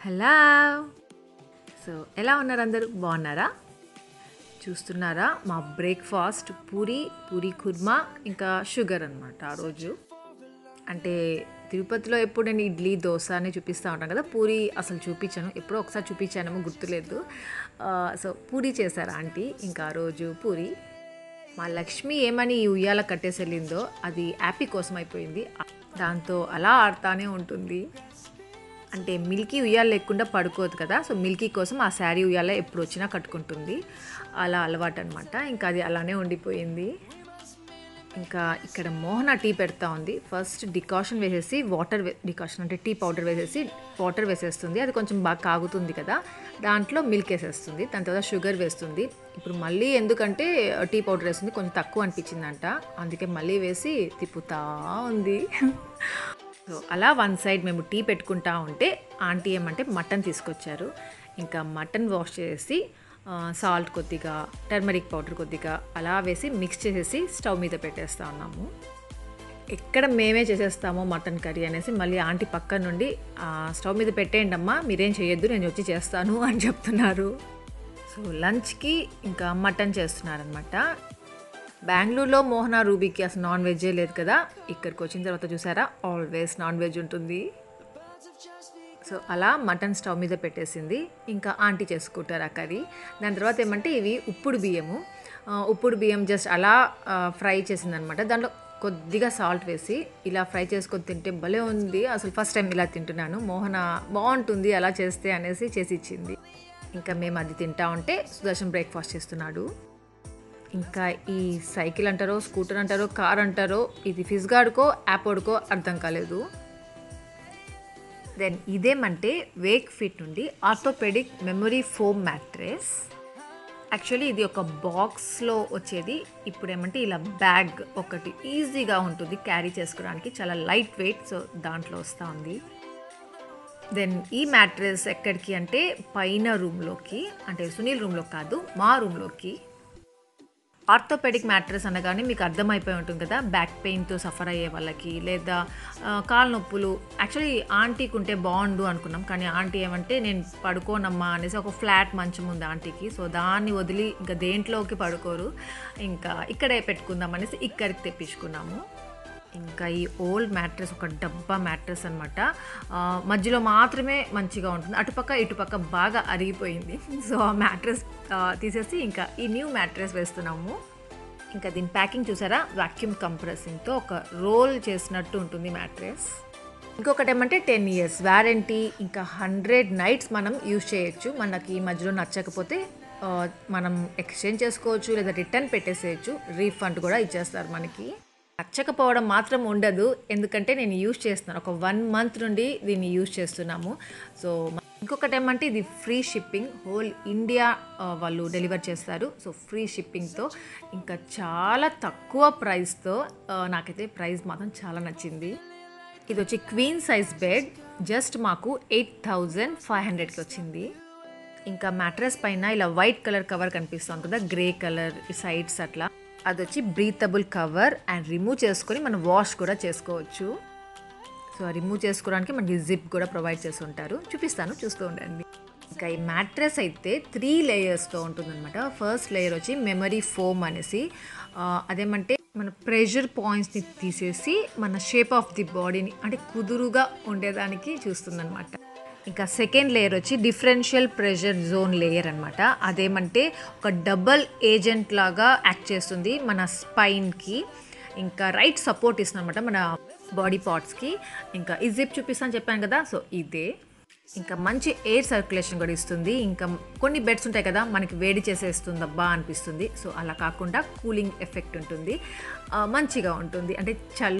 Hello. So ఎలా ఉన్నారు అందరూ? బాగున్నారా? చూస్తున్నారా మా బ్రేక్ఫాస్ట్ పూరి కుర్మా ఇంకా షుగర్ అనమాట. ఆ రోజు అంటే తిరుపతిలో ఎప్పుడు నేను ఇడ్లీ దోశ అని చూపిస్తూ ఉంటాను కదా, పూరి అసలు చూపించాను, ఎప్పుడో ఒకసారి చూపించానేమో గుర్తులేదు. సో పూరి చేశారు ఆంటీ. ఇంకా ఆ రోజు పూరి. మా లక్ష్మి ఏమని ఈ ఉయ్యాల కట్టేసి వెళ్ళిందో అది యాపీ కోసం అయిపోయింది. దాంతో అలా ఆడుతూనే ఉంటుంది. అంటే మిల్కీ ఉయ్యాల లేకుండా పడుకోదు కదా, సో మిల్కీ కోసం ఆ శారీ ఉయ్యాల ఎప్పుడు వచ్చినా కట్టుకుంటుంది. అలా అలవాటు అనమాట. ఇంకా అది అలానే ఉండిపోయింది. ఇంకా ఇక్కడ మోహన టీ పెడతా ఉంది. ఫస్ట్ డికాషన్ వేసేసి డికాషన్ అంటే టీ పౌడర్ వేసేసి వాటర్ వేసేస్తుంది. అది కొంచెం బాగా కాగుతుంది కదా, దాంట్లో మిల్క్ వేసేస్తుంది. దాని తర్వాత షుగర్ వేస్తుంది. ఇప్పుడు మళ్ళీ ఎందుకంటే టీ పౌడర్ వేస్తుంది, కొంచెం తక్కువ అనిపించిందంట, అందుకే మళ్ళీ వేసి తిప్పుతా ఉంది. సో అలా వన్ సైడ్ మేము టీ పెట్టుకుంటా ఉంటే ఆంటీ ఏమంటే మటన్ తీసుకొచ్చారు. ఇంకా మటన్ వాష్ చేసి సాల్ట్ కొద్దిగా, టర్మరిక్ పౌడర్ కొద్దిగా అలా వేసి మిక్స్ చేసేసి స్టవ్ మీద పెట్టేస్తూ ఉన్నాము. ఎక్కడ మేమే చేసేస్తామో మటన్ కర్రీ అనేసి మళ్ళీ ఆంటీ పక్క నుండి స్టవ్ మీద పెట్టేయండి అమ్మా, మీరేం చేయొద్దు, నేను వచ్చి చేస్తాను అని చెప్తున్నారు. సో లంచ్కి ఇంకా మటన్ చేస్తున్నారనమాట. బెంగళూరులో మోహన రూబీకి అసలు నాన్ వెజ్జే లేదు కదా, ఇక్కడికి వచ్చిన తర్వాత చూసారా ఆల్వేస్ నాన్ వెజ్ ఉంటుంది. సో అలా మటన్ స్టవ్ మీద పెట్టేసింది. ఇంకా ఆంటీ చేసుకుంటారు ఆ కర్రీ. దాని తర్వాత ఏమంటే ఇవి ఉప్పుడు బియ్యం జస్ట్ అలా ఫ్రై చేసిందనమాట. దాంట్లో కొద్దిగా సాల్ట్ వేసి ఇలా ఫ్రై చేసుకొని తింటే భలే ఉంది. అసలు ఫస్ట్ టైం ఇలా తింటున్నాను. మోహన బాగుంటుంది అలా చేస్తే అనేసి చేసి ఇచ్చింది. ఇంకా మేము అది తింటా ఉంటే సుదర్శన్ బ్రేక్ఫాస్ట్ చేస్తున్నాడు. ఇంకా ఈ సైకిల్ అంటారో, స్కూటర్ అంటారో, కార్ అంటారో, ఇది ఫిజ్గార్డ్కో యాపోడ్కో అర్థం కాలేదు. దెన్ ఇదేమంటే వేక్ ఫిట్ నుండి orthopaedic memory foam mattress. Actually ఇది ఒక బాక్స్లో వచ్చేది. ఇప్పుడు ఏమంటే ఇలా బ్యాగ్ ఒకటి ఈజీగా ఉంటుంది క్యారీ చేసుకోవడానికి, చాలా లైట్ వెయిట్. సో దాంట్లో వస్తూ ఉంది. దెన్ ఈ మ్యాట్రెస్ ఎక్కడికి అంటే పైన రూమ్లోకి, అంటే సునీల్ రూమ్లో కాదు, మా రూమ్లోకి. ఆర్థోపెడిక్ మ్యాట్రెస్ అనగానే మీకు అర్థమైపోయి ఉంటుంది కదా, బ్యాక్ పెయిన్తో సఫర్ అయ్యే వాళ్ళకి, లేదా కాళ్ళ నొప్పులు. యాక్చువల్లీ ఆంటీకి ఉంటే బాగుండు అనుకున్నాం, కానీ ఆంటీ ఏమంటే నేను పడుకోనమ్మా అనేసి, ఒక ఫ్లాట్ మంచం ఉంది ఆంటీకి, సో దాన్ని వదిలి ఇంకా దేంట్లోకి పడుకోరు, ఇంకా ఇక్కడే పెట్టుకుందాం అనేసి ఇక్కడికి తెప్పించుకున్నాము. ఇంకా ఈ ఓల్డ్ మ్యాట్రెస్ ఒక డబ్బా మ్యాట్రెస్ అనమాట. మధ్యలో మాత్రమే మంచిగా ఉంటుంది, అటుపక్క ఇటుపక్క బాగా అరిగిపోయింది. సో ఆ మ్యాట్రెస్ తీసేసి ఇంకా ఈ న్యూ మ్యాట్రెస్ వేస్తున్నాము. ఇంకా దీని ప్యాకింగ్ చూసారా, వాక్యూమ్ కంప్రెసింగ్తో ఒక రోల్ చేసినట్టు ఉంటుంది మ్యాట్రెస్. ఇంకొకటి ఏమంటే 10 years వారంటీ, ఇంకా 100 nights మనం యూజ్ చేయొచ్చు. మనకి ఈ మధ్యలో నచ్చకపోతే మనం ఎక్స్చేంజ్ చేసుకోవచ్చు, లేదా రిటర్న్ పెట్టేసేయచ్చు, రీఫండ్ కూడా ఇచ్చేస్తారు మనకి. నచ్చకపోవడం మాత్రం ఉండదు, ఎందుకంటే నేను యూజ్ చేస్తున్నాను, ఒక 1 month నుండి దీన్ని యూజ్ చేస్తున్నాము. సో ఇంకొకటి ఏమంటే ఇది ఫ్రీ షిప్పింగ్, హోల్ ఇండియా వాళ్ళు డెలివర్ చేస్తారు. సో ఫ్రీ షిప్పింగ్తో ఇంకా చాలా తక్కువ ప్రైస్తో, నాకైతే ప్రైస్ మాత్రం చాలా నచ్చింది. ఇది వచ్చి క్వీన్ సైజ్ బెడ్, జస్ట్ మాకు 8500కి వచ్చింది. ఇంకా మ్యాట్రెస్ పైన ఇలా వైట్ కలర్ కవర్ కనిపిస్తుంది కదా, గ్రే కలర్ సైడ్స్ అట్లా, అది వచ్చి బ్రీతబుల్ కవర్. అండ్ రిమూవ్ చేసుకొని మనం వాష్ కూడా చేసుకోవచ్చు. సో రిమూవ్ చేసుకోవడానికి మనకి జిప్ కూడా ప్రొవైడ్ చేసి ఉంటారు, చూపిస్తాను, చూస్తూ ఉండండి. ఇంకా ఈ మ్యాట్రెస్ అయితే 3 layers ఉంటుందన్నమాట. ఫస్ట్ లేయర్ వచ్చి మెమరీ ఫోమ్ అనేసి, అదేమంటే మన ప్రెషర్ పాయింట్స్ని తీసేసి మన షేప్ ఆఫ్ ది బాడీని అంటే కుదురుగా ఉండేదానికి చూస్తుందన్నమాట. ఇంకా సెకండ్ లేయర్ వచ్చి డిఫరెన్షియల్ ప్రెషర్ జోన్ లేయర్ అనమాట. అదేమంటే ఒక డబల్ ఏజెంట్ లాగా యాక్ట్ చేస్తుంది మన స్పైన్కి, ఇంకా రైట్ సపోర్ట్ ఇస్తుంది అనమాట మన బాడీ పార్ట్స్కి. ఇంకా ఈ జిప్ చూపిస్తాను చెప్పాను కదా, సో ఇదే. ఇంకా మంచి ఎయిర్ సర్క్యులేషన్ కూడా ఇస్తుంది. ఇంకా కొన్ని బెడ్స్ ఉంటాయి కదా, మనకి వేడి చేసేస్తుంది అబ్బా అనిపిస్తుంది, సో అలా కాకుండా కూలింగ్ ఎఫెక్ట్ ఉంటుంది, మంచిగా ఉంటుంది, అంటే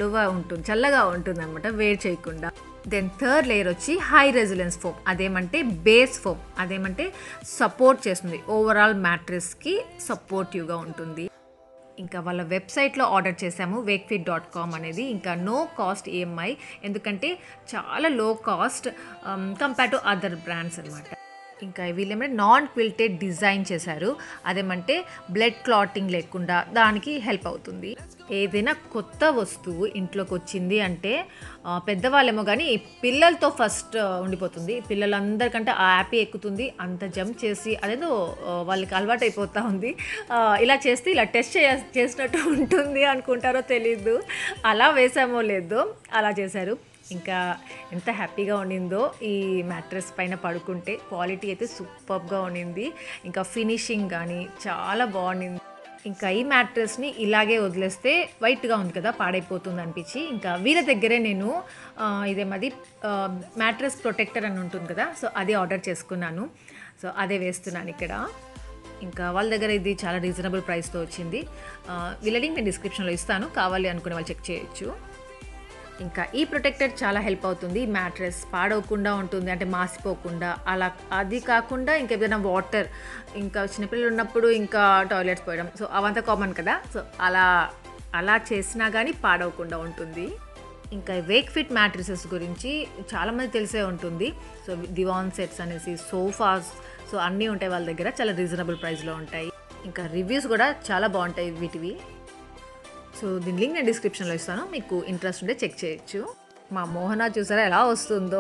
చల్లగా ఉంటుంది అనమాట, వేడి చేయకుండా. దెన్ థర్డ్ లేయర్ వచ్చి హై రెసిలెన్స్ ఫోమ్, అదేమంటే బేస్ ఫోమ్, అదేమంటే సపోర్ట్ చేస్తుంది, ఓవరాల్ మ్యాట్రెస్కి సపోర్టివ్గా ఉంటుంది. ఇంకా వాళ్ళ వెబ్సైట్లో ఆర్డర్ చేసాము, wakefit.com అనేది. ఇంకా నో కాస్ట్ ఈఎంఐ, ఎందుకంటే చాలా low cost compare to other brands అనమాట. ఇంకా వీళ్ళేమంటే నాన్ క్విల్టెడ్ డిజైన్ చేశారు. అదేమంటే బ్లడ్ క్లాటింగ్ లేకుండా దానికి హెల్ప్ అవుతుంది. ఏదైనా కొత్త వస్తువు ఇంట్లోకి వచ్చింది అంటే పెద్దవాళ్ళేమో కానీ పిల్లలతో ఫస్ట్ ఉండిపోతుంది. పిల్లలందరికంటే ఆ హ్యాపీ ఎక్కుతుంది. అంత జంప్ చేసి అదేదో వాళ్ళకి అలవాటు అయిపోతూ ఉంది. ఇలా చేస్తే ఇలా టెస్ట్ చేసినట్టు ఉంటుంది అనుకుంటారో తెలీదు. అలా వేసామో లేదో అలా చేశారు. ఇంకా ఎంత హ్యాపీగా ఉండిందో ఈ మ్యాట్రెస్ పైన పడుకుంటే. క్వాలిటీ అయితే సూపర్గా ఉండింది. ఇంకా ఫినిషింగ్ కానీ చాలా బాగుండింది. ఇంకా ఈ మ్యాట్రెస్ని ఇలాగే వదిలేస్తే వైట్గా ఉంది కదా, పాడైపోతుంది అనిపించి ఇంకా వీళ్ళ దగ్గరే నేను ఇదేమది మ్యాట్రెస్ ప్రొటెక్టర్ అని ఉంటుంది కదా, సో అది ఆర్డర్ చేసుకున్నాను. సో అదే వేస్తున్నాను ఇక్కడ. ఇంకా వాళ్ళ దగ్గర ఇది చాలా రీజనబుల్ ప్రైస్తో వచ్చింది. వీళ్ళ లింక్ నేను డిస్క్రిప్షన్లో ఇస్తాను, కావాలి అనుకునే వాళ్ళు చెక్ చేయొచ్చు. ఇంకా ఈ ప్రొటెక్టర్ చాలా హెల్ప్ అవుతుంది. మ్యాట్రెస్ పాడవకుండా ఉంటుంది, అంటే మాసిపోకుండా. అలా అది కాకుండా ఇంకేదైనా వాటర్, ఇంకా చిన్నపిల్లలు ఉన్నప్పుడు ఇంకా టాయిలెట్స్ పోయడం, సో అవంతా కామన్ కదా, సో అలా చేసినా కానీ పాడవకుండా ఉంటుంది. ఇంకా వేక్ ఫిట్ మ్యాట్రిసెస్ గురించి చాలామంది తెలిసే ఉంటుంది. సో దివాన్ సెట్స్ అనేసి, సోఫాస్, సో అన్నీ ఉంటాయి వాళ్ళ దగ్గర, చాలా రీజనబుల్ ప్రైస్లో ఉంటాయి. ఇంకా రివ్యూస్ కూడా చాలా బాగుంటాయి వీటివి. సో దీని లింక్ నేను డిస్క్రిప్షన్లో ఇస్తాను, మీకు ఇంట్రెస్ట్ ఉంటే చెక్ చేయొచ్చు. మా మోహన చూసారా ఎలా వస్తుందో.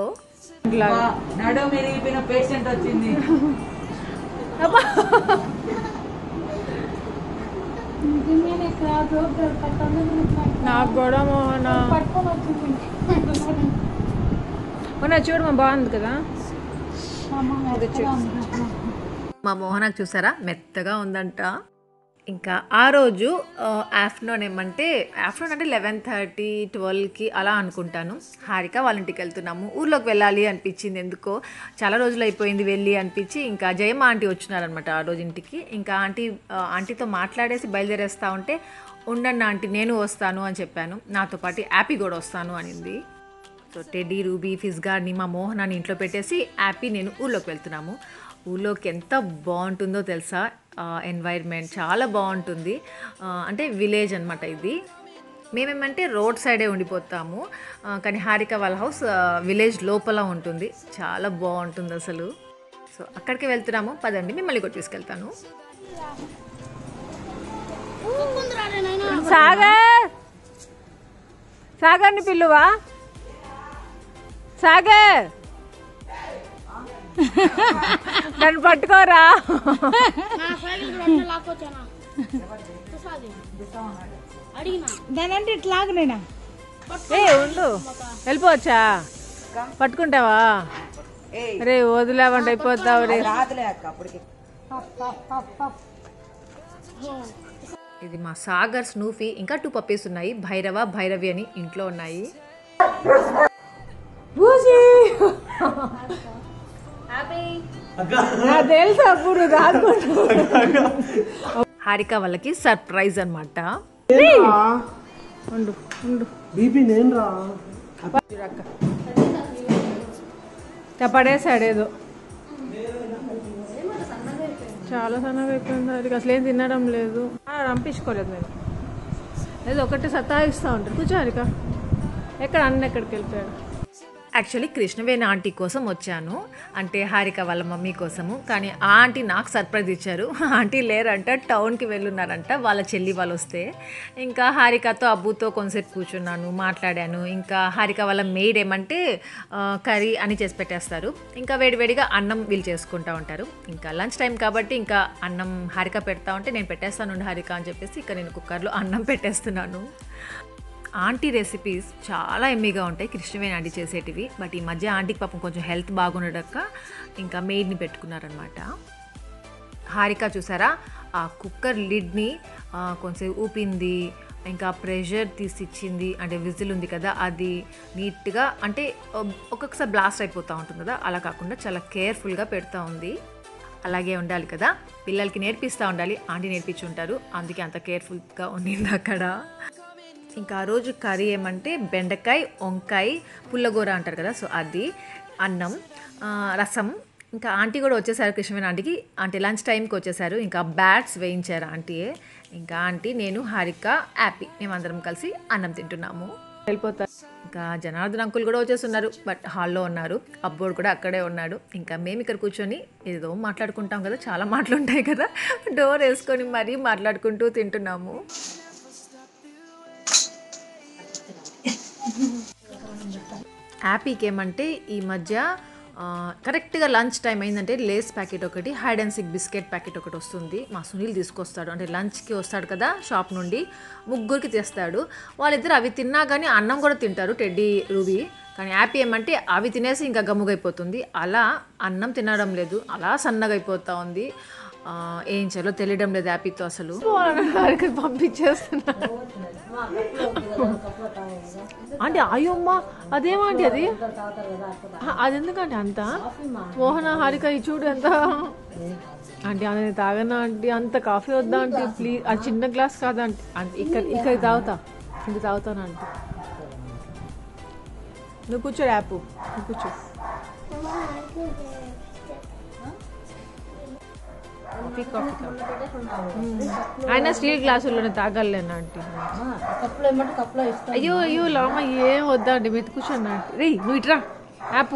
పేషెంట్ వచ్చింది. నాకు కూడా మోహన చూడమా, బాగుంది కదా. మా మోహనకు చూసారా మెత్తగా ఉందంట. ఇంకా ఆ రోజు ఆఫ్టర్నూన్ అంటే 11:30 12కి అలా అనుకుంటాను, హారిక వాళ్ళ ఇంటికి వెళ్తున్నాము. ఊర్లోకి వెళ్ళాలి అనిపించింది ఎందుకో, చాలా రోజులు అయిపోయింది వెళ్ళి అనిపించి. ఇంకా జయమ్మ ఆంటీ వచ్చినారనమాట ఆ రోజు ఇంటికి. ఇంకా ఆంటీతో మాట్లాడేసి బయలుదేరేస్తూ ఉంటే, ఉండండి ఆంటీ నేను వస్తాను అని చెప్పాను. నాతో పాటు యాపీ కూడా వస్తాను అనింది. సో టెడ్డీ, రూబీ, ఫిజ్గార్డ్ని, మా మోహనాన్ని ఇంట్లో పెట్టేసి యాపీ నేను ఊర్లోకి వెళ్తున్నాము. ఊళ్ళోకి ఎంత బాగుంటుందో తెలుసా, ఎన్వైర్న్మెంట్ చాలా బాగుంటుంది. అంటే విలేజ్ అనమాట ఇది. మేమేమంటే రోడ్ సైడే ఉండిపోతాము, కానీ హారిక వాళ్ళ హౌస్ విలేజ్ లోపల ఉంటుంది. చాలా బాగుంటుంది అసలు. సో అక్కడికి వెళ్తున్నాము, పదండి మిమ్మల్ని కూడా తీసుకెళ్తాను. సాగర్ని పిల్లువా, సాగర్ నన్ను పట్టుకోరా. దానంటే ఇట్లాగనేనా, ఉండు వెళ్ళిపోవచ్చా, పట్టుకుంటావా రే, వదిలేవంటే అయిపోతావు రే. ఇది మా సాగర్, స్నూఫీ, ఇంకా 2 పప్పీస్ ఉన్నాయి, భైరవ, భైరవి అని ఇంట్లో ఉన్నాయి. తెలుసు అప్పుడు హారిక వాళ్ళకి సర్ప్రైజ్ అనమాట. పడేసాడేదో, చాలా సన్నగా అయిపోయింది. అది అసలు ఏం తినడం లేదు, రంపించుకోలేదు నేను. ఏదో ఒకటి సతాయిస్తూ ఉంటారు. కూర్చో హారిక, ఎక్కడ అన్న ఎక్కడికి వెళ్ళిపోయాడు. యాక్చువల్లీ కృష్ణవేణి ఆంటీ కోసం వచ్చాను, అంటే హారిక వాళ్ళ మమ్మీ కోసము. కానీ ఆ ఆంటీ నాకు సర్ప్రైజ్ ఇచ్చారు. ఆంటీ లేరంట, టౌన్కి వెళ్ళున్నారంట వాళ్ళ చెల్లి వాళ్ళు వస్తే. ఇంకా హారికతో అబ్బుతో కొంతసేపు కూర్చున్నాను, మాట్లాడాను. ఇంకా హారిక వాళ్ళ మెయిడ్ ఏమంటే కర్రీ అని చేసి పెట్టేస్తారు. ఇంకా వేడివేడిగా అన్నం వీళ్ళు చేసుకుంటూ ఉంటారు. ఇంకా లంచ్ టైం కాబట్టి ఇంకా అన్నం హారిక పెడతా ఉంటే, నేను పెట్టేస్తాను హారిక అని చెప్పేసి ఇంకా నేను కుక్కర్లో అన్నం పెట్టేస్తున్నాను. ఆంటీ రెసిపీస్ చాలా ఎమ్మీగా ఉంటాయి, కృష్ణవేణి ఆంటీ చేసేటివి. బట్ ఈ మధ్య ఆంటీకి పాపం కొంచెం హెల్త్ బాగుండక ఇంకా మెయిడ్ని పెట్టుకున్నారనమాట. హారిక చూసారా ఆ కుక్కర్ లిడ్ని కొంచెం ఊపింది, ఇంకా ప్రెషర్ తీసిచ్చింది, అంటే విజిల్ ఉంది కదా అది నీట్గా, అంటే ఒక్కొక్కసారి బ్లాస్ట్ అయిపోతూ ఉంటుంది కదా, అలా కాకుండా చాలా కేర్ఫుల్గా పెడతా ఉంది. అలాగే ఉండాలి కదా, పిల్లలకి నేర్పిస్తూ ఉండాలి. ఆంటీ నేర్పించి ఉంటారు, అందుకే అంత కేర్ఫుల్గా ఉండింది అక్కడ. ఇంకా ఆ రోజు కర్రీ ఏమంటే బెండకాయ, వంకాయ, పుల్లగూర అంటారు కదా, సో అది, అన్నం, రసం. ఇంకా ఆంటీ కూడా వచ్చేసారు, కృష్ణవేణి ఆంటీకి. ఆంటీ లంచ్ టైంకి వచ్చేసారు. ఇంకా బ్యాట్స్ వేయించారు ఆంటీయే. ఇంకా ఆంటీ, నేను, హారిక, యాపీ మేమందరం కలిసి అన్నం తింటున్నాము. వెళ్ళిపోతారు. ఇంకా జనార్దన్ అంకుల్ కూడా వచ్చేస్తున్నారు, బట్ హాల్లో ఉన్నారు. అబ్బోడు కూడా అక్కడే ఉన్నాడు. ఇంకా మేము ఇక్కడ కూర్చొని ఏదో మాట్లాడుకుంటాం కదా, చాలా మాటలు ఉంటాయి కదా, డోర్ వేసుకొని మరీ మాట్లాడుకుంటూ తింటున్నాము. హ్యాపీకి ఏమంటే ఈ మధ్య కరెక్ట్గా లంచ్ టైం అయిందంటే లేస్ ప్యాకెట్ ఒకటి, hide and seek biscuit packet ఒకటి వస్తుంది. మా సునీల్ తీసుకొస్తాడు, అంటే లంచ్కి వస్తాడు కదా షాప్ నుండి, ముగ్గురికి తెస్తాడు. వాళ్ళిద్దరు అవి తిన్నా కానీ అన్నం కూడా తింటారు, టెడ్డీ రూబీ. కానీ హ్యాపీ ఏమంటే అవి తినేసి ఇంకా గమ్ముగైపోతుంది. అలా అన్నం తినడం లేదు, అలా సన్నగా అయిపోతూ ఉంది. ఏం చేయాలో తెలియడం లేదు హ్యాపీతో అసలు. పంపించేస్తున్నా అంటే అయ్యమ్మ అదేమంటే అది ఎందుకంటే అంత మోహన హారిక ఈ చూడు ఎంత అంటే అది తాగనా అంటే అంత కాఫీ వద్దా అంటే ప్లీజ్, అది చిన్న గ్లాస్ కాదా అంటే ఇక్కడ తాగుతా, ఇంక తాగుతాను అంటే. నువ్వు కూర్చో యాప్, నువ్వు కూర్చో. ఆయన స్టీల్ గ్లాసుల్లోనే తాగలేనా అంటే. అయ్యో అయ్యో లామ ఏం వద్దా అండి, మెత్తి కూర్చోన్నా అంటే. రే నువ్వు ఇట్రా యాప్.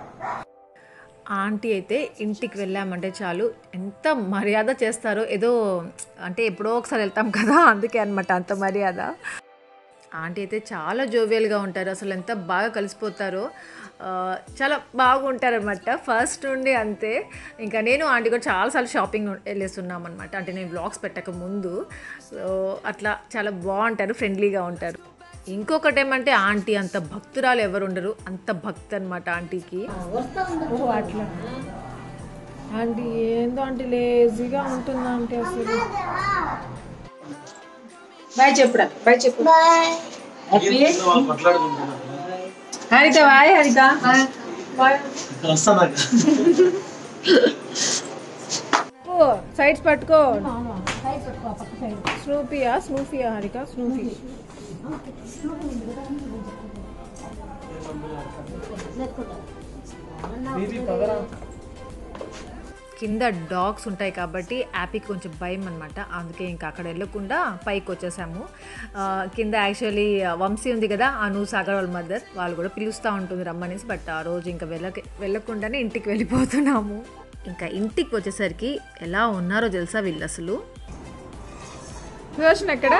ఆంటీ అయితే ఇంటికి వెళ్ళామంటే చాలు ఎంత మర్యాద చేస్తారో, ఏదో అంటే ఎప్పుడో ఒకసారి వెళ్తాం కదా అందుకే అనమాట అంత మర్యాద. ఆంటీ అయితే చాలా జోవియల్గా ఉంటారు, అసలు ఎంత బాగా కలిసిపోతారో, చాలా బాగుంటారనమాట ఫస్ట్ నుండి అంతే. ఇంకా నేను ఆంటీ కూడా చాలాసార్లు షాపింగ్ వెళ్ళేస్తున్నాం అనమాట, అంటే నేను వ్లాగ్స్ పెట్టక ముందు. సో అట్లా చాలా బాగుంటారు, ఫ్రెండ్లీగా ఉంటారు. ఇంకొకటి ఏమంటే ఆంటీ అంత భక్తురాలు ఎవరు ఉండరు, అంత భక్తి అనమాట ఆంటీకి. అట్లా ఆంటీ ఏందో ఆంటీ లేజీగా ఉంటుంది ఆంటీ అసలు. బాయ్ చెప్పురా, బాయ్ చెప్పు. హరిత బాయ్, హరిత సైడ్స్ పట్టుకో. స్నూపియా స్నూఫియా హరిక, స్నూఫీ. కింద డాగ్స్ ఉంటాయి కాబట్టి యాపీకి కొంచెం భయం అనమాట, అందుకే ఇంకా అక్కడ వెళ్ళకుండా పైకి వచ్చేసాము. కింద యాక్చువల్లీ వంశీ ఉంది కదా, అను సాగర్ వాళ్ళ మదర్, వాళ్ళు కూడా పిలుస్తూ ఉంటుంది రమ్మనేసి, బట్ ఆ రోజు ఇంకా వెళ్ళకుండానే ఇంటికి వెళ్ళిపోతున్నాము. ఇంకా ఇంటికి వచ్చేసరికి ఎలా ఉన్నారో తెలుసా వీళ్ళు అసలు. ఎక్కడ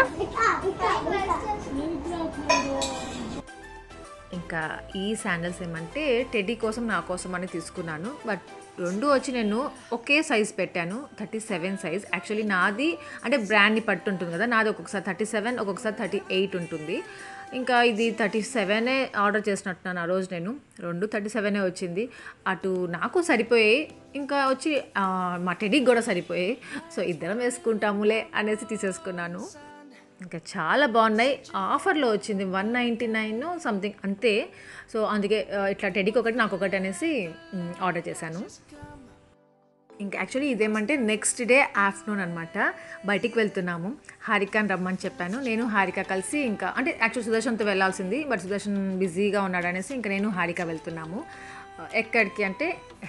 ఇంకా ఈ శాండల్స్ ఏమంటే టెడ్డీ కోసం నా కోసం అని తీసుకున్నాను, బట్ రెండు వచ్చి నేను ఒకే సైజ్ పెట్టాను, 37 సైజ్. యాక్చువల్లీ నాది అంటే బ్రాండ్ని పట్టు ఉంటుంది కదా, నాది ఒక్కొక్కసారి 37 ఒక్కొక్కసారి 38 ఉంటుంది. ఇంకా ఇది 37 ఆర్డర్ చేసినట్టున్నాను ఆ రోజు నేను, రెండు 37 వచ్చింది. అటు నాకు సరిపోయాయి, ఇంకా వచ్చి మా టెడ్డీకి కూడా సరిపోయాయి. సో ఇద్దరం వేసుకుంటాములే అనేసి తీసేసుకున్నాను. ఇంకా చాలా బాగున్నాయి, ఆఫర్లో వచ్చింది 199 సంథింగ్ అంతే. సో అందుకే ఇట్లా టెడ్డీకి ఒకటి నాకు ఒకటి అనేసి ఆర్డర్ చేశాను. ఇంకా యాక్చువల్లీ ఇదేమంటే నెక్స్ట్ డే ఆఫ్టర్నూన్ అనమాట, బయటికి వెళ్తున్నాము. హారికని రమ్మని చెప్పాను, నేను హారిక కలిసి ఇంకా అంటే యాక్చువల్ సుదర్శన్తో వెళ్ళాల్సింది, బట్ సుదర్శన్ బిజీగా ఉన్నాడు అనేసి ఇంకా నేను హారిక వెళ్తున్నాము. ఎక్కడికి అంటే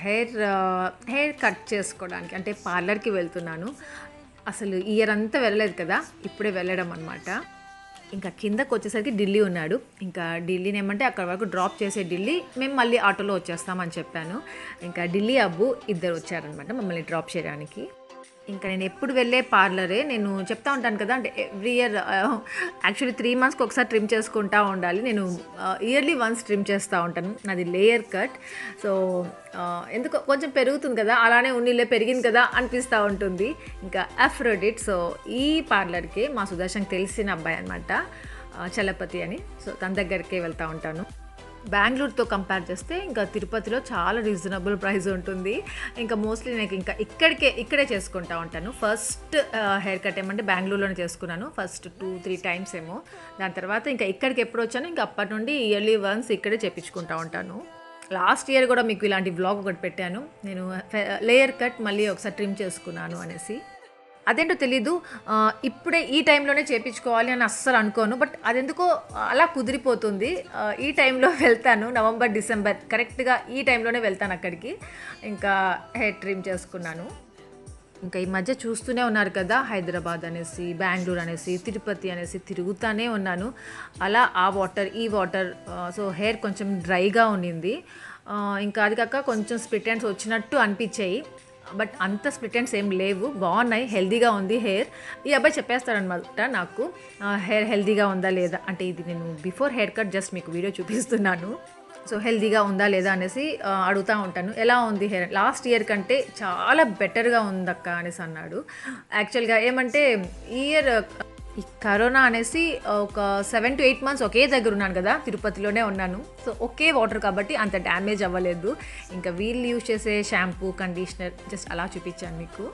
హెయిర్ కట్ చేసుకోవడానికి, అంటే పార్లర్కి వెళ్తున్నాను. అసలు ఇయర్ అంతా వెళ్ళలేదు కదా, ఇప్పుడే వెళ్ళడం అనమాట. ఇంకా కిందకు వచ్చేసరికి ఢిల్లీ ఉన్నాడు. ఇంకా ఢిల్లీని ఏమంటే అక్కడ వరకు డ్రాప్ చేసే ఢిల్లీ, మేము మళ్ళీ ఆటోలో వచ్చేస్తామని చెప్పాను. ఇంకా ఢిల్లీ అబ్బు ఇద్దరు వచ్చారనమాట మమ్మల్ని డ్రాప్ చేయడానికి. ఇంకా నేను ఎప్పుడు వెళ్ళే పార్లరే, నేను చెప్తా ఉంటాను కదా, అంటే ఎవ్రీ ఇయర్ యాక్చువల్లీ 3 మంత్స్కి ఒకసారి ట్రిమ్ చేసుకుంటూ ఉండాలి. నేను ఇయర్లీ వన్స్ ట్రిమ్ చేస్తూ ఉంటాను, నాది లేయర్ కట్. సో ఎందుకు కొంచెం పెరుగుతుంది కదా, అలానే ఉన్నిలే పెరిగింది కదా అనిపిస్తూ ఉంటుంది. ఇంకా అఫ్రోడిట్, సో ఈ పార్లర్కి మా సుదర్శన్కి తెలిసిన అబ్బాయి అనమాట, చలపతి అని. సో తన దగ్గరికే వెళ్తూ ఉంటాను. బెంగళూరుతో కంపేర్ చేస్తే ఇంకా తిరుపతిలో చాలా రీజనబుల్ ప్రైస్ ఉంటుంది. ఇంకా మోస్ట్లీ నాకు ఇంకా ఇక్కడే చేసుకుంటూ ఉంటాను. ఫస్ట్ హెయిర్ కట్ ఏమంటే బెంగళూరులోనే చేసుకున్నాను, ఫస్ట్ 2-3 టైమ్స్ ఏమో. దాని తర్వాత ఇంకా ఇక్కడికి ఎప్పుడు వచ్చాను, ఇంకా అప్పటి నుండి ఇయర్లీ వన్స్ ఇక్కడే చేయించుకుంటూ ఉంటాను. లాస్ట్ ఇయర్ కూడా మీకు ఇలాంటి వ్లాగ్ ఒకటి పెట్టాను, నేను లేయర్ కట్ మళ్ళీ ఒకసారి ట్రిమ్ చేసుకున్నాను అనేసి. అదేంటో తెలీదు, ఇప్పుడే ఈ టైంలోనే చేయించుకోవాలి అని అస్సలు అనుకోను, బట్ అదెందుకో అలా కుదిరిపోతుంది. ఈ టైంలో వెళ్తాను, నవంబర్ డిసెంబర్ కరెక్ట్గా ఈ టైంలోనే వెళ్తాను అక్కడికి. ఇంకా హెయిర్ ట్రిమ్ చేసుకున్నాను. ఇంకా ఈ మధ్య చూస్తూనే ఉన్నారు కదా, హైదరాబాద్ అనేసి, బెంగళూరు అనేసి, తిరుపతి అనేసి తిరుగుతూనే ఉన్నాను. అలా ఆ వాటర్ ఈ వాటర్, సో హెయిర్ కొంచెం డ్రైగా ఉండింది. ఇంకా అది కాక కొంచెం స్ప్లిట్ ఎండ్స్ వచ్చినట్టు అనిపించాయి. బట్ అంత స్ప్లిట్ ఎండ్స్ ఏం లేవు, బాగున్నాయి, హెల్దీగా ఉంది హెయిర్. ఈ అబ్బాయి చెప్పేస్తాడనమాట నాకు హెయిర్ హెల్దీగా ఉందా లేదా అంటే. ఇది నేను బిఫోర్ హెయిర్ కట్ జస్ట్ మీకు వీడియో చూపిస్తున్నాను. సో హెల్దీగా ఉందా లేదా అనేసి అడుగుతూ ఉంటాను. ఎలా ఉంది హెయిర్, లాస్ట్ ఇయర్ కంటే చాలా బెటర్గా ఉందక్క అనేసి అన్నాడు. యాక్చువల్గా ఏమంటే ఈ ఇయర్ ఈ కరోనా అనేసి ఒక 7 to 8 months ఒకే దగ్గర ఉన్నాను కదా, తిరుపతిలోనే ఉన్నాను. సో ఒకే వాటర్ కాబట్టి అంత డ్యామేజ్ అవ్వలేదు. ఇంకా వీళ్ళు యూజ్ చేసే షాంపూ, కండిషనర్ జస్ట్ అలా చూపించాను మీకు.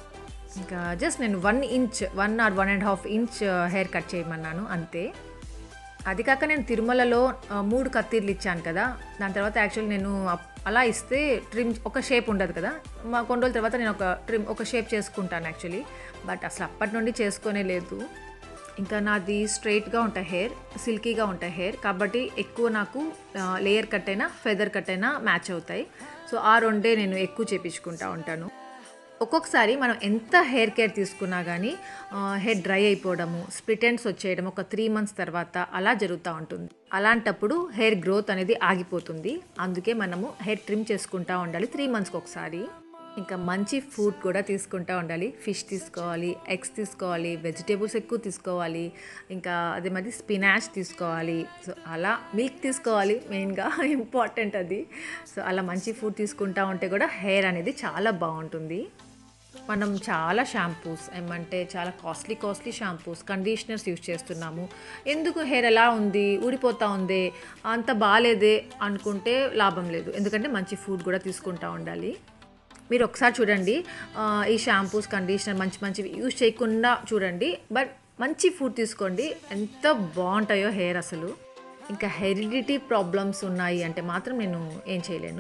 ఇంకా జస్ట్ నేను 1 inch 1 or 1.5 inch hair cut చేయమన్నాను అంతే. అది కాక నేను తిరుమలలో 3 కత్తీర్లు ఇచ్చాను కదా, దాని తర్వాత యాక్చువల్లీ నేను అలా ఇస్తే ట్రిమ్ ఒక షేప్ ఉండదు కదా, కొన్ని రోజుల తర్వాత నేను ఒక షేప్ చేసుకుంటాను యాక్చువల్లీ. బట్ అసలు అప్పటి నుండి చేసుకునే లేదు. ఇంకా నాది స్ట్రైట్గా ఉంటాయి హెయిర్, సిల్కీగా ఉంటాయి హెయిర్ కాబట్టి ఎక్కువ నాకు లేయర్ కట్ అయినా ఫెదర్ కట్ అయినా మ్యాచ్ అవుతాయి. సో ఆ రెండే నేను ఎక్కువ చేపించుకుంటూ ఉంటాను. ఒక్కొక్కసారి మనం ఎంత హెయిర్ కేర్ తీసుకున్నా కానీ హెయిర్ డ్రై అయిపోవడము, స్ప్లిట్ ఎండ్స్ వచ్చేయడం ఒక 3 months తర్వాత అలా జరుగుతూ ఉంటుంది. అలాంటప్పుడు హెయిర్ గ్రోత్ అనేది ఆగిపోతుంది. అందుకే మనము హెయిర్ ట్రిమ్ చేసుకుంటూ ఉండాలి 3 monthsకి ఒకసారి. ఇంకా మంచి ఫుడ్ కూడా తీసుకుంటూ ఉండాలి. ఫిష్ తీసుకోవాలి, ఎగ్స్ తీసుకోవాలి, వెజిటేబుల్స్ ఎక్కువ తీసుకోవాలి, ఇంకా అదే మరి స్పినాచ్ తీసుకోవాలి. సో అలా మిల్క్ తీసుకోవాలి, మెయిన్గా ఇంపార్టెంట్ అది. సో అలా మంచి ఫుడ్ తీసుకుంటూ ఉంటే కూడా హెయిర్ అనేది చాలా బాగుంటుంది. మనం చాలా షాంపూస్ ఏమంటే చాలా కాస్ట్లీ షాంపూస్, కండిషనర్స్ యూజ్ చేస్తున్నాము. ఎందుకు హెయిర్ ఎలా ఉంది, ఊడిపోతూ ఉంది, అంత బాగాలేదే అనుకుంటే లాభం లేదు. ఎందుకంటే మంచి ఫుడ్ కూడా తీసుకుంటూ ఉండాలి. మీరు ఒకసారి చూడండి, ఈ షాంపూస్, కండిషనర్ మంచివి యూజ్ చేయకుండా చూడండి, బట్ మంచి ఫుడ్ తీసుకోండి, ఎంత బాగుంటాయో హెయిర్ అసలు. ఇంకా హెరిడిటీ ప్రాబ్లమ్స్ ఉన్నాయి అంటే మాత్రం నేను ఏం చేయలేను.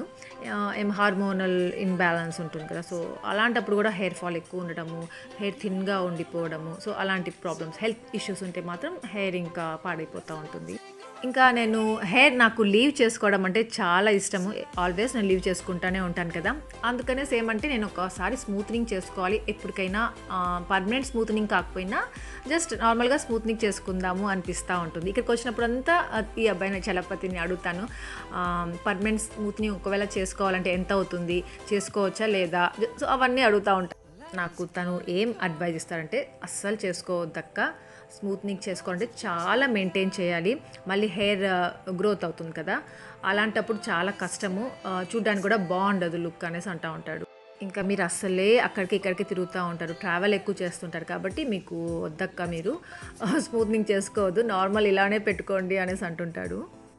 హార్మోనల్ ఇన్బ్యాలెన్స్ ఉంటుంది కదా, సో అలాంటప్పుడు కూడా హెయిర్ ఫాల్ ఎక్కువ ఉండడము, హెయిర్ థిన్గా ఉండిపోవడము, సో అలాంటి ప్రాబ్లమ్స్, హెల్త్ ఇష్యూస్ ఉంటే మాత్రం హెయిర్ ఇంకా పాడైపోతూ ఉంటుంది. ఇంకా నేను హెయిర్ నాకు లీవ్ చేసుకోవడం అంటే చాలా ఇష్టము. ఆల్వేస్ నేను లీవ్ చేసుకుంటూనే ఉంటాను కదా, అందుకనే ఏమంటే నేను ఒకసారి స్మూత్నింగ్ చేసుకోవాలి ఎప్పటికైనా. పర్మనెంట్ స్మూత్నింగ్ కాకపోయినా జస్ట్ నార్మల్గా స్మూత్నింగ్ చేసుకుందాము అనిపిస్తూ ఉంటుంది. ఇక్కడికి వచ్చినప్పుడంతా ఈ అబ్బాయిని చలపతిని అడుగుతాను, పర్మనెంట్ స్మూత్నింగ్ ఒకవేళ చేసుకోవాలంటే ఎంత అవుతుంది, చేసుకోవచ్చా లేదా, సో అవన్నీ అడుగుతూ ఉంటాను. నాకు తను ఏం అడ్వైజ్ ఇస్తారంటే, అస్సలు చేసుకోవద్దక్క, స్మూత్నింగ్ చేసుకోవాలంటే చాలా మెయింటైన్ చేయాలి, మళ్ళీ హెయిర్ గ్రోత్ అవుతుంది కదా, అలాంటప్పుడు చాలా కష్టము, చూడ్డానికి కూడా బాగుండదు లుక్ అనేసి అంటూ ఉంటాడు. ఇంకా మీరు అస్సలే అక్కడికి ఇక్కడికి తిరుగుతూ ఉంటారు, ట్రావెల్ ఎక్కువ చేస్తుంటారు కాబట్టి మీకు వద్దక్క, మీరు స్మూత్నింగ్ చేసుకోవద్దు, నార్మల్ ఇలానే పెట్టుకోండి అనేసి అంటుంటాడు.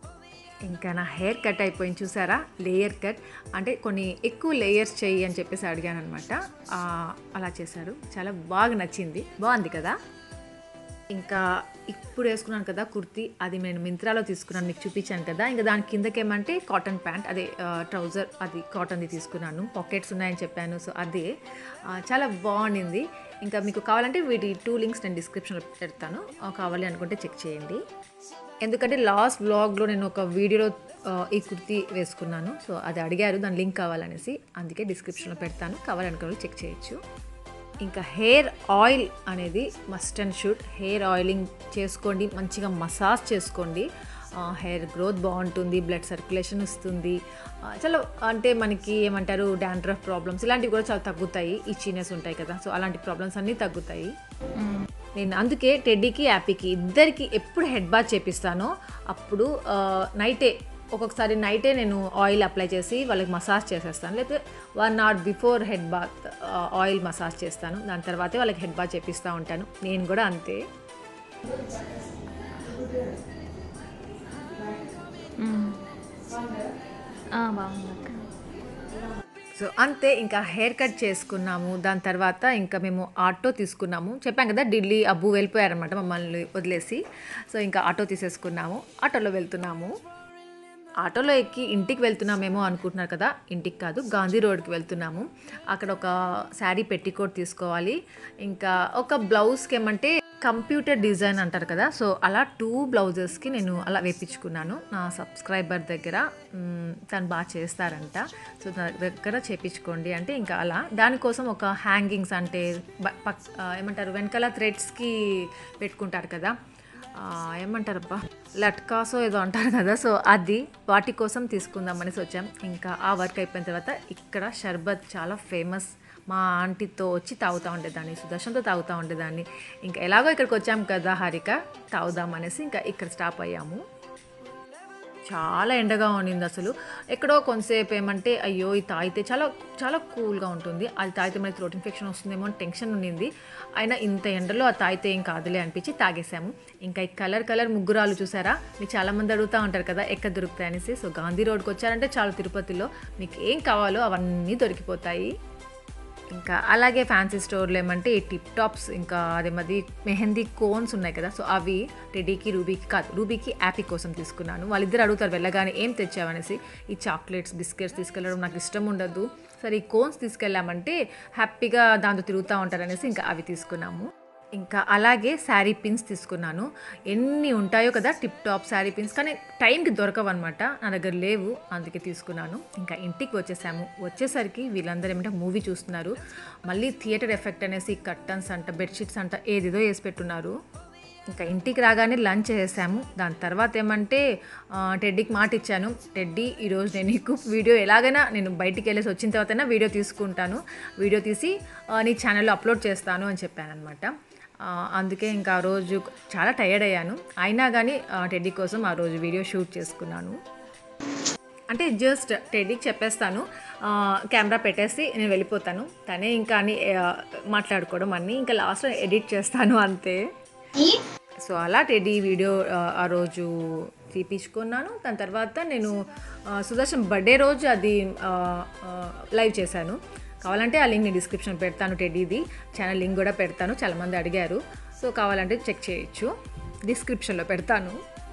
ఇంకా నా హెయిర్ కట్ అయిపోయింది చూసారా, లేయర్ కట్ అంటే కొన్ని ఎక్కువ లేయర్స్ చెయ్యి అని చెప్పేసి అడిగాను అనమాట. అలా చేశారు, చాలా బాగా నచ్చింది, బాగుంది కదా. ఇంకా ఇప్పుడు వేసుకున్నాను కదా కుర్తీ, అది నేను మింత్రాలో తీసుకున్నాను, మీకు చూపించాను కదా. ఇంకా దాని కిందకేమంటే కాటన్ ప్యాంట్, అదే ట్రౌజర్, అది కాటన్ది తీసుకున్నాను, పాకెట్స్ ఉన్నాయని చెప్పాను, సో అదే చాలా బాగుండింది. ఇంకా మీకు కావాలంటే వీటి 2 links నేను డిస్క్రిప్షన్లో పెడతాను, కావాలి అనుకుంటే చెక్ చేయండి. ఎందుకంటే లాస్ట్ వ్లాగ్లో నేను ఒక వీడియోలో ఈ కుర్తీ వేసుకున్నాను, సో అది అడిగారు, దాని లింక్ కావాలనేసి, అందుకే డిస్క్రిప్షన్లో పెడతాను, కావాలనుకున్న చెక్ చేయొచ్చు. ఇంకా హెయిర్ ఆయిల్ అనేది must and should, hair oiling చేసుకోండి, మంచిగా మసాజ్ చేసుకోండి, హెయిర్ గ్రోత్ బాగుంటుంది, బ్లడ్ సర్క్యులేషన్ వస్తుంది, చాలా అంటే మనకి ఏమంటారు డాండ్రఫ్ ప్రాబ్లమ్స్ ఇలాంటివి కూడా చాలా తగ్గుతాయి, ఇచ్చినెస్ ఉంటాయి కదా, సో అలాంటి ప్రాబ్లమ్స్ అన్నీ తగ్గుతాయి. నేను అందుకే టెడ్డీకి యాపీకి ఇద్దరికి ఎప్పుడు హెడ్ బాత్ చేపిస్తానో అప్పుడు నైటే, ఒక్కొక్కసారి నైటే నేను ఆయిల్ అప్లై చేసి వాళ్ళకి మసాజ్ చేసేస్తాను, లేకపోతే 1 hour before head bath oil massage చేస్తాను, దాని తర్వాతే వాళ్ళకి హెడ్ బాత్ చేపిస్తూ ఉంటాను. నేను కూడా అంతే. సో అంతే, ఇంకా హెయిర్ కట్ చేసుకున్నాము. దాని తర్వాత ఇంకా మేము ఆటో తీసుకున్నాము, చెప్పాం కదా ఢిల్లీ అబ్బు వెళ్ళిపోయారనమాట మమ్మల్ని వదిలేసి. సో ఇంకా ఆటో తీసేసుకున్నాము, ఆటోలో వెళ్తున్నాము. ఆటోలో ఎక్కి ఇంటికి వెళ్తున్నామేమో అనుకుంటున్నారు కదా, ఇంటికి కాదు, గాంధీ రోడ్కి వెళ్తున్నాము. అక్కడ ఒక శారీ పెట్టికోట్ తీసుకోవాలి, ఇంకా ఒక బ్లౌజ్కి ఏమంటే కంప్యూటర్ డిజైన్ అంటారు కదా, సో అలా 2 బ్లౌజెస్కి నేను అలా వేయించుకున్నాను నా సబ్స్క్రైబర్ దగ్గర. తను బాగా చేస్తారంట, సో నా దగ్గర చేయించుకోండి అంటే ఇంకా అలా దానికోసం ఒక హ్యాంగింగ్స్ అంటే ఏమంటారు వెనకాల థ్రెడ్స్కి పెట్టుకుంటారు కదా, ఏమంటారబ్బా లట్కాసో ఏదో అంటారు కదా, సో అది వాటి కోసం తీసుకుందాం అనేసి వచ్చాం. ఇంకా ఆ వర్క్ అయిపోయిన తర్వాత ఇక్కడ షర్బత్ చాలా ఫేమస్, మా ఆంటీతో వచ్చి తాగుతూ ఉండేదాన్ని, సుదర్శన్తో తాగుతూ ఉండేదాన్ని. ఇంకా ఎలాగో ఇక్కడికి వచ్చాం కదా హారిక, తాగుదాం అనేసి ఇంకా ఇక్కడ స్టాప్ అయ్యాము. చాలా ఎండగా ఉండింది అసలు. ఎక్కడో కొంతసేపు ఏమంటే అయ్యో ఇది తాగితే చాలా చాలా కూల్గా ఉంటుంది, అది తాగితే మనకి థ్రోట్ ఇన్ఫెక్షన్ వస్తుందేమో అని టెన్షన్ ఉండింది. అయినా ఇంత ఎండలో అది తాగితే ఏం కాదులే అనిపించి తాగేసాము. ఇంకా ఈ కలర్ ముగ్గురాలు చూసారా, మీకు చాలామంది అడుగుతూ ఉంటారు కదా ఎక్కడ దొరుకుతాయి అనేసి. సో గాంధీ రోడ్కి వచ్చారంటే చాలు, తిరుపతిలో మీకు ఏం కావాలో అవన్నీ దొరికిపోతాయి. ఇంకా అలాగే ఫ్యాన్సీ స్టోర్లో ఏమంటే ఈ టిప్ టాప్స్, ఇంకా అదేమది మెహందీ కోన్స్ ఉన్నాయి కదా, సో అవి టెడ్డీకి రూబీకి కాదు, రూబీకి యాపీ కోసం తీసుకున్నాను. వాళ్ళిద్దరు అడుగుతారు వెళ్ళగానే ఏం తెచ్చావనేసి. ఈ చాక్లెట్స్ బిస్కెట్స్ తీసుకెళ్ళడం నాకు ఇష్టం ఉండదు, సరే ఈ కోన్స్ తీసుకెళ్ళామంటే హ్యాపీగా దాంతో తిరుగుతూ ఉంటారనేసి ఇంకా అవి తీసుకున్నాము. ఇంకా అలాగే శారీ పిన్స్ తీసుకున్నాను. ఎన్ని ఉంటాయో కదా టిప్ టాప్ శారీ పిన్స్, కానీ టైంకి దొరకవు అనమాట, నా దగ్గర లేవు, అందుకే తీసుకున్నాను. ఇంకా ఇంటికి వచ్చేసాము. వచ్చేసరికి వీళ్ళందరూ ఏమంటే మూవీ చూస్తున్నారు. మళ్ళీ థియేటర్ ఎఫెక్ట్ అనేసి కర్టన్స్ అంట, బెడ్షీట్స్ అంట, ఏదేదో వేసి పెట్టున్నారు. ఇంకా ఇంటికి రాగానే లంచ్ చేసాము. దాని తర్వాత ఏమంటే టెడ్డీకి మాట ఇచ్చాను, టెడ్డీ ఈరోజు నేను నీకు వీడియో ఎలాగైనా నేను బయటికి వెళ్ళేసి వచ్చిన తర్వాతైనా వీడియో తీసుకుంటాను, వీడియో తీసి నీ ఛానల్లో అప్లోడ్ చేస్తాను అని చెప్పాను అనమాట. అందుకే ఇంకా ఆ రోజు చాలా టైర్డ్ అయ్యాను, అయినా కానీ టెడ్డీ కోసం ఆ రోజు వీడియో షూట్ చేసుకున్నాను. అంటే జస్ట్ టెడ్డీకి చెప్పేస్తాను, కెమెరా పెట్టేసి నేను వెళ్ళిపోతాను, తనే ఇంకా అని మాట్లాడుకోవడం అన్నీ ఇంకా లాస్ట్లో ఎడిట్ చేస్తాను అంతే. సో అలా టెడ్డీ వీడియో ఆ రోజు తీపించుకున్నాను. దాని తర్వాత నేను సుదర్శన్ బర్త్డే రోజు అది లైవ్ చేశాను. కావాలంటే ఆ లింక్ నేను డిస్క్రిప్షన్ పెడతాను, టెడ్డీది ఛానల్ లింక్ కూడా పెడతాను, చాలామంది అడిగారు, సో కావాలంటే చెక్ చేయొచ్చు, డిస్క్రిప్షన్లో పెడతాను.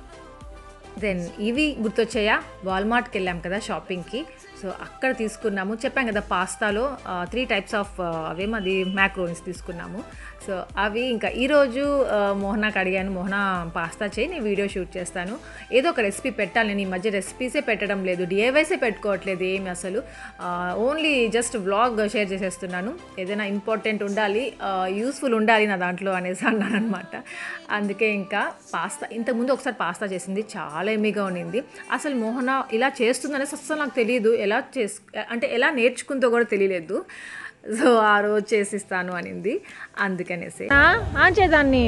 దెన్ ఇవి గుర్తొచ్చాయా, వాల్మార్ట్కి వెళ్ళాం కదా షాపింగ్కి, సో అక్కడ తీసుకున్నాము. చెప్పాం కదా పాస్తాలో 3 టైప్స్ ఆఫ్ అవేమది మ్యాక్రోనీస్ తీసుకున్నాము. సో అవి ఇంకా ఈరోజు మోహనాకి అడిగాను, మోహన పాస్తా చేయి, నేను వీడియో షూట్ చేస్తాను, ఏదో ఒక రెసిపీ పెట్టాలి, నేను ఈ మధ్య రెసిపీసే పెట్టడం లేదు, డిఐవైసే పెట్టుకోవట్లేదు ఏమి అసలు, ఓన్లీ జస్ట్ వ్లాగ్ షేర్ చేసేస్తున్నాను, ఏదైనా ఇంపార్టెంట్ ఉండాలి, యూస్ఫుల్ ఉండాలి నా దాంట్లో అనేసి అన్నాను అనమాట. అందుకే ఇంకా పాస్తా, ఇంతకుముందు ఒకసారి పాస్తా చేసింది, చాలా ఎమ్మీగా ఉండింది. అసలు మోహన ఇలా చేస్తుందనేసి అసలు నాకు తెలియదు, ఎలా నేర్చుకుందో కూడా తెలియలేదు. సో ఆ రోజు చేసిస్తాను అనింది, అందుకనేసి ఆన్ చేదాన్ని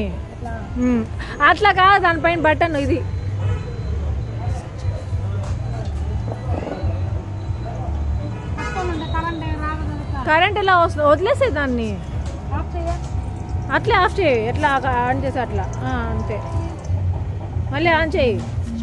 అట్లా కాదు, దానిపైన బటన్ ఇది కరెంట్ ఎలా వస్తుంది, వదిలేసే దాన్ని అట్లే ఆఫ్ చేయి, ఎట్లా ఆన్ చేసి అట్లా అంతే, మళ్ళీ ఆన్ చేయి.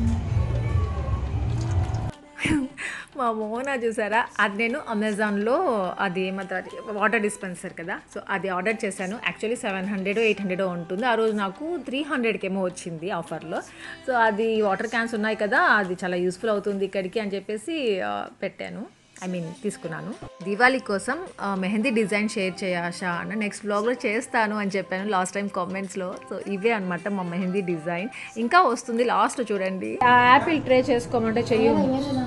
మా మోహన చూసారా, అది నేను అమెజాన్లో అది ఏమంటారు వాటర్ డిస్పెన్సర్ కదా, సో అది ఆర్డర్ చేశాను. యాక్చువల్లీ 700 800 ఉంటుంది, ఆ రోజు నాకు 300కి ఏమో వచ్చింది ఆఫర్లో. సో అది వాటర్ క్యాన్స్ ఉన్నాయి కదా, అది చాలా యూస్ఫుల్ అవుతుంది ఇక్కడికి అని చెప్పేసి పెట్టాను, తీసుకున్నాను. దివాళీ కోసం మెహందీ డిజైన్ షేర్ చేయాషా అన్న నెక్స్ట్ బ్లాగ్లో చేస్తాను అని చెప్పాను లాస్ట్ టైం కామెంట్స్లో. సో ఇవే అనమాట మా మెహందీ డిజైన్, ఇంకా వస్తుంది లాస్ట్ చూడండి. యాపిల్ ట్రే చేసుకోమంటే చెయ్యము,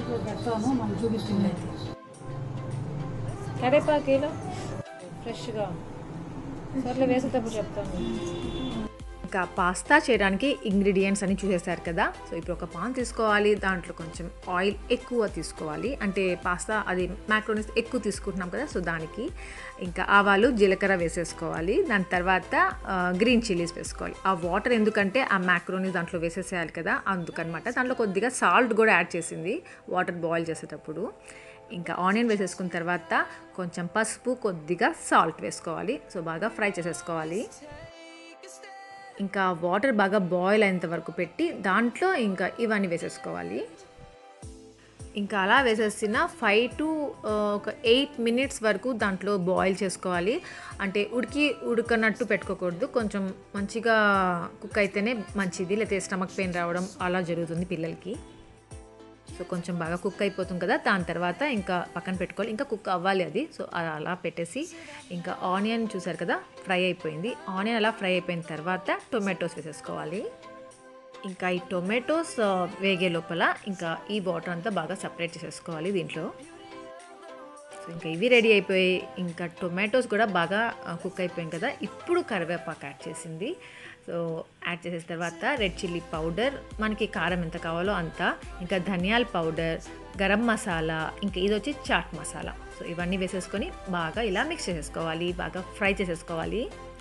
కరేపాకిలో ఫ్రెష్గా సర్లే వేసేటప్పుడు చెప్తాను. ఇంకా పాస్తా చేయడానికి ఇంగ్రీడియంట్స్ అని చూసేసారు కదా, సో ఇప్పుడు ఒక పాన్ తీసుకోవాలి, దాంట్లో కొంచెం ఆయిల్ ఎక్కువ తీసుకోవాలి, అంటే పాస్తా అది మ్యాక్రోనీస్ ఎక్కువ తీసుకుంటున్నాం కదా, సో దానికి ఇంకా ఆవాలు జీలకర్ర వేసేసుకోవాలి. దాని తర్వాత గ్రీన్ చిల్లీస్ వేసుకోవాలి. ఆ వాటర్ ఎందుకంటే ఆ మ్యాక్రోనీస్ దాంట్లో వేసేసేయాలి కదా, అందుకనమాట. దాంట్లో కొద్దిగా సాల్ట్ కూడా యాడ్ చేసింది వాటర్ బాయిల్ చేసేటప్పుడు. ఇంకా ఆనియన్ వేసేసుకున్న తర్వాత కొంచెం పసుపు, కొద్దిగా సాల్ట్ వేసుకోవాలి. సో బాగా ఫ్రై చేసేసుకోవాలి. ఇంకా వాటర్ బాగా బాయిల్ అయ్యేంత వరకు పెట్టి దాంట్లో ఇంకా ఇవన్నీ వేసేసుకోవాలి. ఇంకా అలా వేసేసిన 5 to 8 minutes వరకు దాంట్లో బాయిల్ చేసుకోవాలి. అంటే ఉడకనట్టు పెట్టుకోకూడదు, కొంచెం మంచిగా కుక్ అయితేనే మంచిది, లేకపోతే స్టమక్ పెయిన్ రావడం అలా జరుగుతుంది పిల్లలకి. సో కొంచెం బాగా కుక్ అయిపోతుంది కదా, దాని తర్వాత ఇంకా పక్కన పెట్టుకోవాలి. ఇంకా కుక్ అవ్వాలి అది. సో అలా పెట్టేసి ఇంకా ఆనియన్ చూసారు కదా ఫ్రై అయిపోయింది. ఆనియన్ అలా ఫ్రై అయిపోయిన తర్వాత టొమాటోస్ వేసేసుకోవాలి. ఇంకా ఈ టొమాటోస్ వేగే లోపల ఇంకా ఈ వాటర్ అంతా బాగా సపరేట్ చేసేసుకోవాలి దీంట్లో. సో ఇంకా ఇవి రెడీ అయిపోయి ఇంకా టొమాటోస్ కూడా బాగా కుక్ అయిపోయింది కదా, ఇప్పుడు కరివేపాకు యాడ్ చేసింది. సో యాడ్ చేసిన తర్వాత రెడ్ చిల్లీ పౌడర్, మనకి కారం ఎంత కావాలో అంత, ఇంకా ధనియాల పౌడర్, గరం మసాలా, ఇంకా ఇది వచ్చి చాట్ మసాలా. సో ఇవన్నీ వేసేసుకొని బాగా ఇలా మిక్స్ చేసేసుకోవాలి, బాగా ఫ్రై చేసేసుకోవాలి.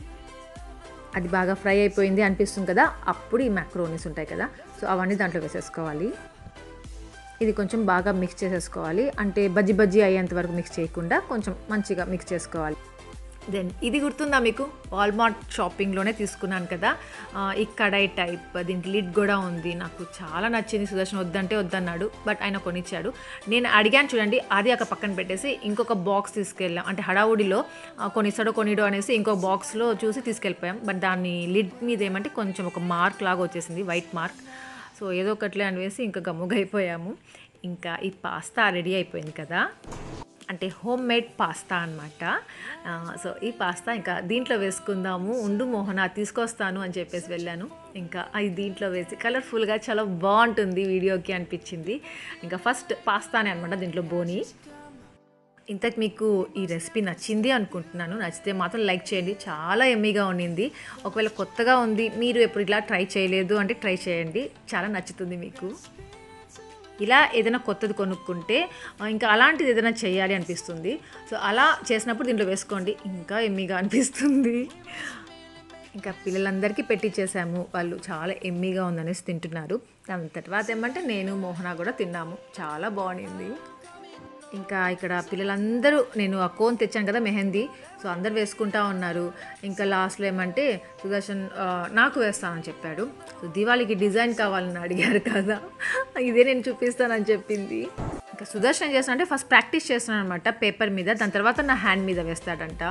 అది బాగా ఫ్రై అయిపోయింది అనిపిస్తుంది కదా, అప్పుడు ఈ మ్యాక్రోనీస్ ఉంటాయి కదా, సో అవన్నీ దాంట్లో వేసేసుకోవాలి. ఇది కొంచెం బాగా మిక్స్ చేసేసుకోవాలి, అంటే బజ్జీ బజ్జీ అయ్యేంత వరకు మిక్స్ చేయకుండా కొంచెం మంచిగా మిక్స్ చేసుకోవాలి. దెన్ ఇది గుర్తుందా మీకు, వాల్మార్ట్ షాపింగ్లోనే తీసుకున్నాను కదా ఈ కడాయి టైప్, దీనికి లిడ్ కూడా ఉంది. నాకు చాలా నచ్చింది. సుదర్శన్ వద్దంటే వద్దన్నాడు, బట్ ఆయన కొనిచ్చాడు. నేను అడిగాను చూడండి, అది ఒక పక్కన పెట్టేసి ఇంకొక బాక్స్ తీసుకెళ్ళాం. అంటే హడావుడిలో కొనిస్తాడో కొనిడో అనేసి ఇంకొక బాక్స్లో చూసి తీసుకెళ్ళిపోయాం. బట్ దాన్ని లిడ్ మీద ఏమంటే కొంచెం ఒక మార్క్ లాగా వచ్చేసింది, వైట్ మార్క్. సో ఏదో ఒకట్లే అనేసి ఇంకా గమ్ముగా అయిపోయాము. ఇంకా ఈ పాస్తా రెడీ అయిపోయింది కదా, అంటే హోమ్ మేడ్ పాస్తా అనమాట. సో ఈ పాస్తా ఇంకా దీంట్లో వేసుకుందాము, ఉండు మోహన తీసుకొస్తాను అని చెప్పేసి వెళ్ళాను. ఇంకా అది దీంట్లో వేసి కలర్ఫుల్గా చాలా బాగుంటుంది వీడియోకి అనిపించింది. ఇంకా ఫస్ట్ పాస్తానే అనమాట దీంట్లో బోని. ఇంతకు మీకు ఈ రెసిపీ నచ్చింది అనుకుంటున్నాను. నచ్చితే మాత్రం లైక్ చేయండి, చాలా ఎమ్మీగా ఉండింది. ఒకవేళ కొత్తగా ఉంది, మీరు ఎప్పుడు ఇలా ట్రై చేయలేదు అంటే ట్రై చేయండి, చాలా నచ్చుతుంది మీకు. ఇలా ఏదైనా కొత్తది కొనుక్కుంటే ఇంకా అలాంటిది ఏదైనా చేయాలి అనిపిస్తుంది. సో అలా చేసినప్పుడు దీంట్లో వేసుకోండి, ఇంకా ఎమ్మీగా అనిపిస్తుంది. ఇంకా పిల్లలందరికీ పెట్టించేసాము, వాళ్ళు చాలా ఎమ్మీగా ఉందనేసి తింటున్నారు. దాని తర్వాత ఏమంటే నేను మోహన కూడా తిన్నాము, చాలా బాగుంది. ఇంకా ఇక్కడ పిల్లలందరూ, నేను ఆ కోన్ తెచ్చాను కదా మెహందీ, సో అందరు వేసుకుంటా ఉన్నారు. ఇంకా లాస్ట్లో ఏమంటే సుదర్శన్ నాకు వేస్తానని చెప్పాడు. సో దివాళీకి డిజైన్ కావాలని అడిగారు కదా, ఇదే నేను చూపిస్తానని చెప్పింది. ఇంకా సుదర్శన్ చేస్తాను అంటే ఫస్ట్ ప్రాక్టీస్ చేస్తున్నాను అనమాట పేపర్ మీద, దాని తర్వాత నా హ్యాండ్ మీద వేస్తాడంట.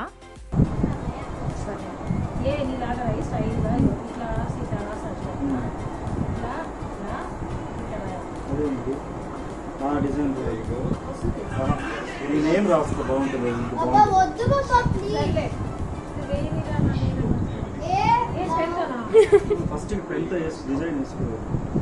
నేమ్ రాస్తా బాగుంటుంది. ఫస్ట్ పెన్తో డిజైన్ వేసుకోవాలి.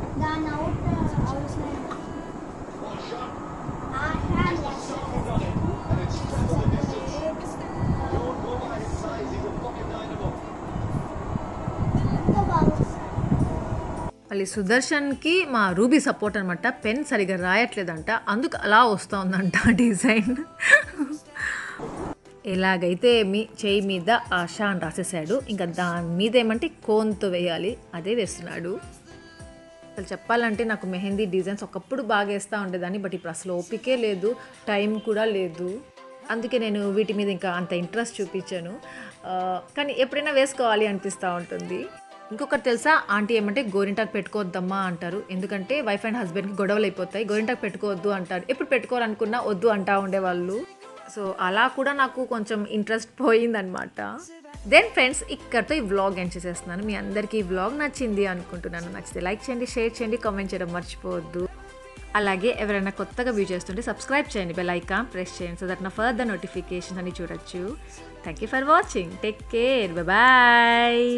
మళ్ళీ సుదర్శన్కి మా రూబీ సపోర్ట్ అనమాట, పెన్ సరిగా రాయట్లేదంట, అందుకు అలా వస్తుందంట డిజైన్. ఎలాగైతే చేయి మీద ఆశా అని రాసేసాడు, ఇంకా దాని మీద ఏమంటే కోన్తో వేయాలి, అదే వేస్తున్నాడు. అసలు చెప్పాలంటే నాకు మెహందీ డిజైన్స్ ఒకప్పుడు బాగా వేస్తూ ఉండేదాన్ని, బట్ ఇప్పుడు అసలు ఓపికే లేదు, టైం కూడా లేదు. అందుకే నేను వీటి మీద ఇంకా అంత ఇంట్రెస్ట్ చూపించాను. కానీ ఎప్పుడైనా వేసుకోవాలి అనిపిస్తూ ఉంటుంది. ఇంకొకటి తెలుసా, ఆంటీ ఏమంటే గోరింటాకు పెట్టుకోవద్దమ్మా అంటారు, ఎందుకంటే వైఫ్ అండ్ హస్బెండ్కి గొడవలు అయిపోతాయి, గోరింటాకు పెట్టుకోవద్దు అంటారు. ఎప్పుడు పెట్టుకోవాలనుకున్నా వద్దు అంటూ ఉండేవాళ్ళు. సో అలా కూడా నాకు కొంచెం ఇంట్రెస్ట్ పోయిందనమాట. దెన్ ఫ్రెండ్స్, ఇక్కడితో ఈ వ్లాగ్ ఎండ్ చేసేస్తున్నాను. మీ అందరికీ ఈ వ్లాగ్ నచ్చింది అనుకుంటున్నాను. నచ్చితే లైక్ చేయండి, షేర్ చేయండి, కామెంట్ చేయడం మర్చిపోవద్దు. అలాగే ఎవరైనా కొత్తగా వ్యూ చేస్తుంటే సబ్స్క్రైబ్ చేయండి, బెల్ ఐకాన్ ప్రెస్ చేయండి, సో దట్ నా ఫర్దర్ నోటిఫికేషన్స్ అని చూడొచ్చు. Thank you for watching, take care, bye.